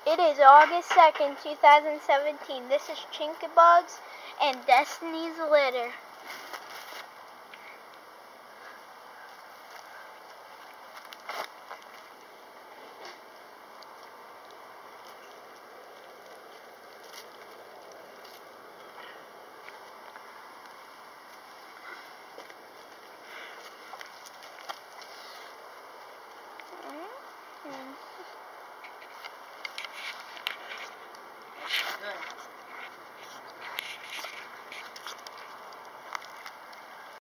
It is August 2nd, 2017. This is Chinkabugs and Destiny's Litter.